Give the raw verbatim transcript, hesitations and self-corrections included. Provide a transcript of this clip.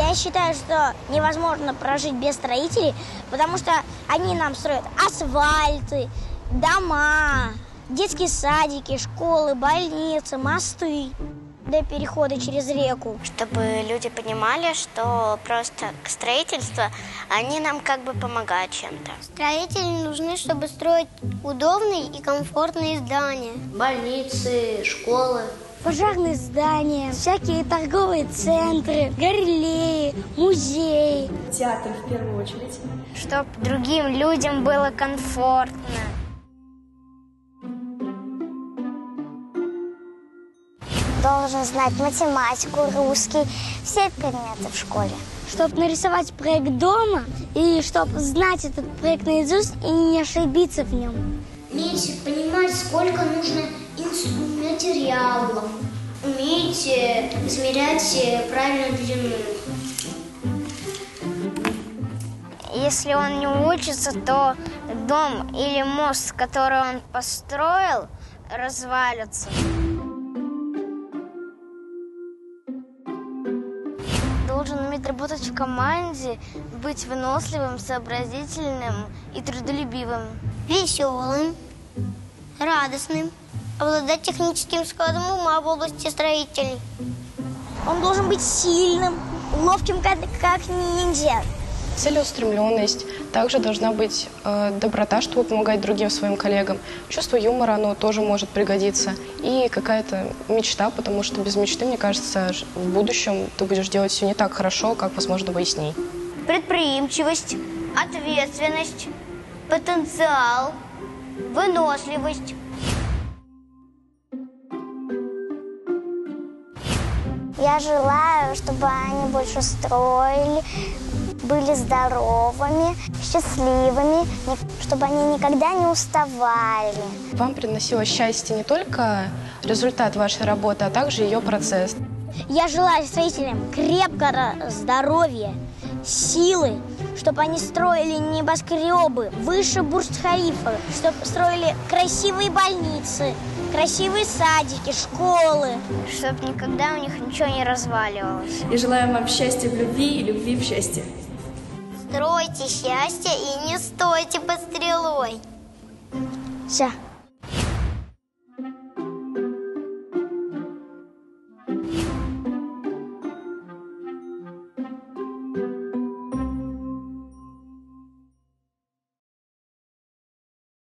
я считаю, что невозможно прожить без строителей, потому что они нам строят асфальты, дома, детские садики, школы, больницы, мосты для перехода через реку. Чтобы люди понимали, что просто строительство, они нам как бы помогают чем-то. Строители нужны, чтобы строить удобные и комфортные здания. Больницы, школы. Пожарные здания, всякие торговые центры, галереи, музеи. Театр в первую очередь. Чтоб другим людям было комфортно. Должен знать математику, русский, все предметы в школе. Чтобы нарисовать проект дома и чтобы знать этот проект наизусть и не ошибиться в нем. Уметь понимать, сколько нужно материалов. Уметь измерять правильную длину. Если он не учится, то дом или мост, который он построил, развалится. Должен уметь работать в команде, быть выносливым, сообразительным и трудолюбивым. Веселым, радостным, обладать техническим складом ума в области строителей. Он должен быть сильным, ловким, как, как ниндзя. Целеустремленность. Также должна быть э, доброта, чтобы помогать другим своим коллегам. Чувство юмора, оно тоже может пригодиться. И какая-то мечта, потому что без мечты, мне кажется, в будущем ты будешь делать все не так хорошо, как, возможно, бы и с ней. Предприимчивость, ответственность, потенциал, выносливость. Я желаю, чтобы они больше строили, были здоровыми, счастливыми, чтобы они никогда не уставали. Вам приносило счастье не только результат вашей работы, а также ее процесс. Я желаю строителям крепкого здоровья, силы, чтобы они строили небоскребы выше Бурдж-Халифа, чтобы строили красивые больницы, красивые садики, школы, чтобы никогда у них ничего не разваливалось. И желаем вам счастья в любви и любви в счастье. Стройте счастье и не стойте под стрелой. Все.